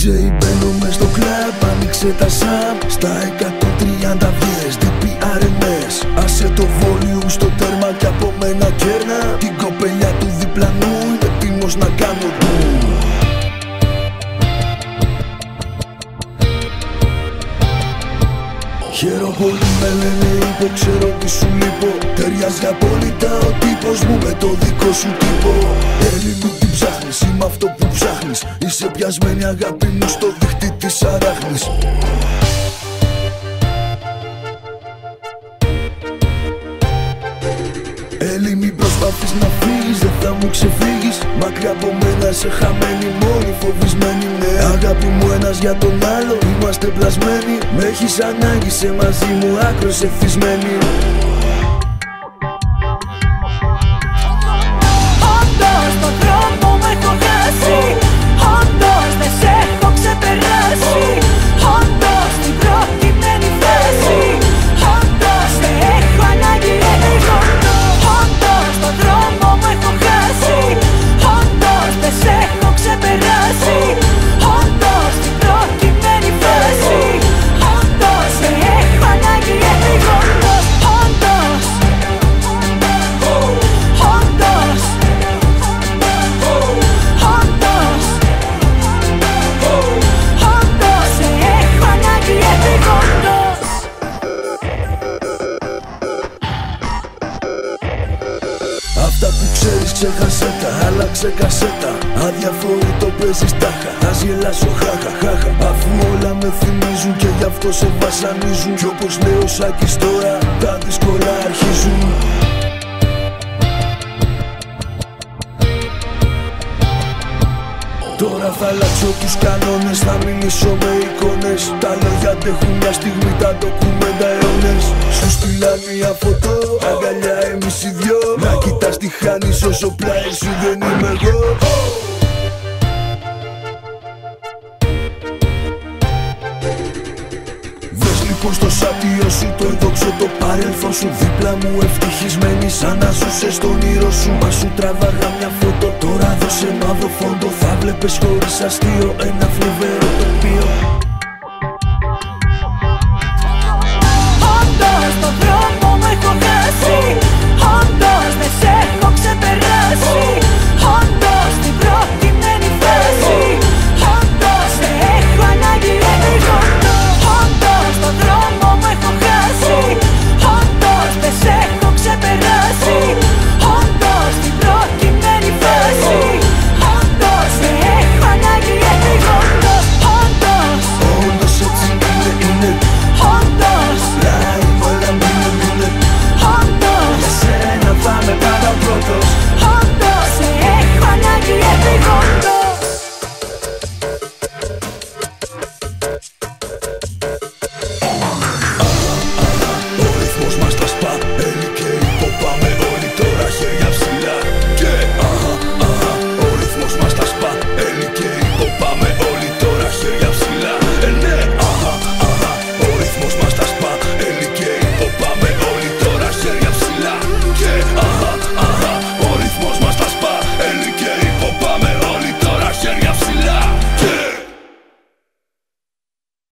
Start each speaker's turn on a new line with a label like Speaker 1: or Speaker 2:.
Speaker 1: DJ μπαίνω μες στο κλαμπ, άνοιξε τα σαμ. Στα 130 βγες, DPRMS. Άσε το volume στο τέρμα κι από μένα κέρνα. Την κοπελιά του διπλανού είμαι έτοιμος να κάνω ντου. Χαίρο πολύ με λένε ύπο, ξέρω τι σου λείπω. Ταιριάζει απόλυτα ο τύπος μου με το δικό σου τύπο. Έλλη μου τι ψάχνεις, είμαι αυτό που ψάχνεις. Είσαι πιασμένη αγάπη μου στο δίχτυ της αράχνης. Έλλη μην προσπαθείς να φύγεις, δεν θα μου ξεφύγεις. Μακριά από μένα σε χαμένη, μόνη φοβισμένη. Ναι αγάπη μου ένας για τον άλλο, είμαστε πλασμένοι. Με έχεις ανάγκη, σε μαζί μου άκρος εθισμένη.
Speaker 2: Όντως τον δρόμο μου έχω χάσει. Όντως δεν σε έχω ξεπεράσει. Όντως την προκειμένη θέση. Όντως δεν έχω ανάγκη εγώ. Όντως τον δρόμο μου έχω χάσει. Όντως δεν σε έχω ξεπεράσει. Όντως την προκειμένη θέση. Όντως δεν έχω ανάγκη εγώ. Όντως. Όντως. Όντως. Όντως δεν έχω ανάγκη εγώ.
Speaker 1: Αυτά που ξέρεις ξέχασέ τα, άλλαξε κασέτα. Αδιαφορεί το παίζεις τάχα, ας γελάσω χάχα χάχα. Αφού όλα με θυμίζουν και γι' αυτό σε βασανίζουν. Κι όπως λέει ο Σάκης τώρα, τα δύσκολα αρχίζουν. Τώρα θα αλλάξω τους κανόνες, θα μιλήσω με εικόνες. Τα λόγια αντέχουν μια στιγμή, τα ντοκουμέντα αιώνες. Σου στείλα μια φωτό, αγκαλιά εμείς οι δυο. Να κοιτάς τι χάνεις όσο πλάι σου δεν είμαι εγώ. Δες λοιπόν στο σάτιο σου το εδόξω το παρελθόν σου. Δίπλα μου ευτυχισμένη σαν να ζούσες στον όνειρο σου. Μα σου τραβάγα μια φωτό, τώρα δώσε μαύρο φόντο. Θα βλέπεις χωρίς αστείο ένα φλιβερό τοπίο.